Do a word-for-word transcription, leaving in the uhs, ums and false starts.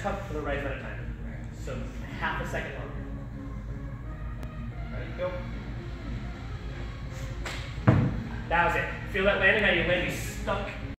tuck for the right amount of time. So half a second longer. Ready? Go. That was it. Feel that landing? How you land? You stuck